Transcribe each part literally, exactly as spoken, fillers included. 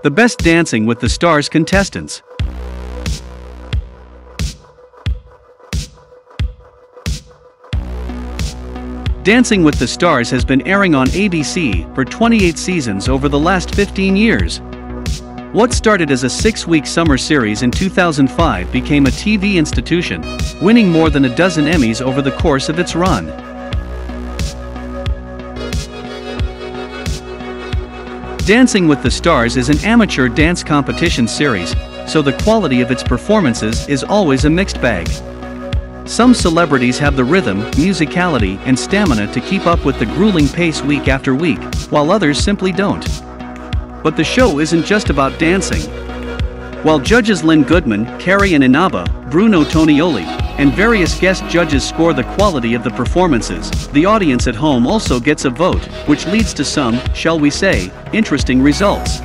The best Dancing with the Stars contestants. Dancing with the Stars has been airing on A B C for twenty-eight seasons over the last fifteen years. What started as a six-week summer series in two thousand five became a T V institution, winning more than a dozen Emmys over the course of its run. Dancing with the Stars is an amateur dance competition series, so the quality of its performances is always a mixed bag. Some celebrities have the rhythm, musicality, and stamina to keep up with the grueling pace week after week, while others simply don't. But the show isn't just about dancing. While judges Lynn Goodman, Carrie and Inaba, Bruno Tonioli, and various guest judges score the quality of the performances, the audience at home also gets a vote, which leads to some, shall we say, interesting results.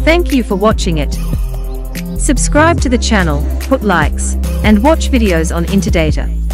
Thank you for watching it. Subscribe to the channel, put likes, and watch videos on Interdata.